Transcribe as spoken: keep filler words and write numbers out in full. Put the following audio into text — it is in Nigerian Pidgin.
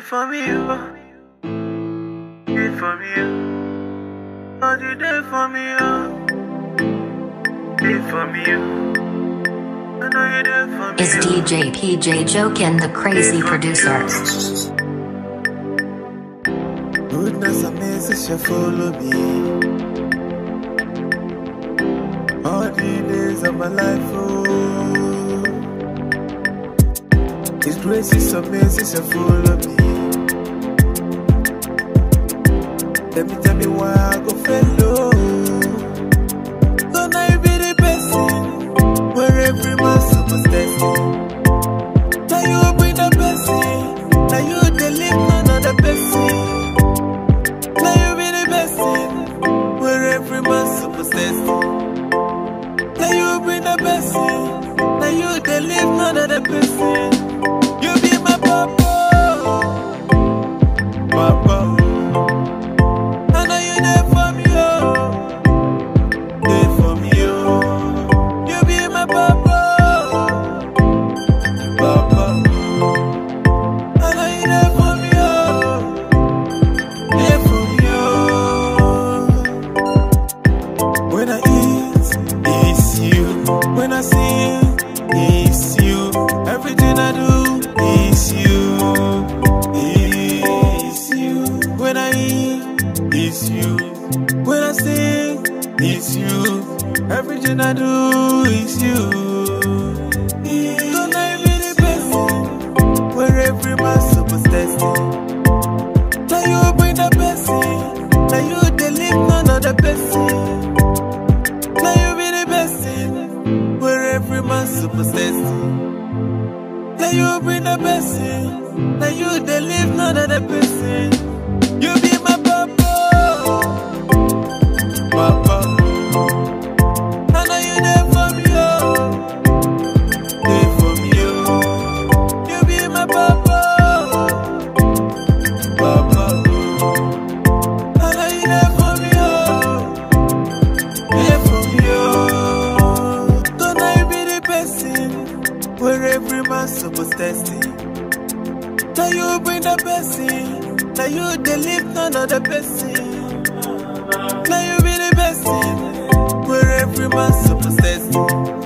for me, oh. Did for me, oh. Oh, you did for me, oh. Did for me, oh. I know you did for me. Is D J P J Jokin the crazy producer? Goodness and mercy shall follow me all the days of my life, oh. His grace and mercy shall follow me. Let me tell me why I go fellow. Don't I be the best thing where every man was destined? Now you bring the best thing. Now you deliver none of the best thing. Now you be the best thing where every man was destined. Now you bring the best thing. Now you deliver none of the best thing. You be my papa, papa. Everything I do is you. Don't I be the best thing where every man was destined? Now you bring the best thing. Now you deliver none of the best thing. Now you be the best thing where every man was destined. Now you bring the best thing. Now you deliver none of the best thing. You be my papa, papa. Was testing. Now you bring the best thing. Now you deliver none of the best thing. Now you be the best thing where every man was testing.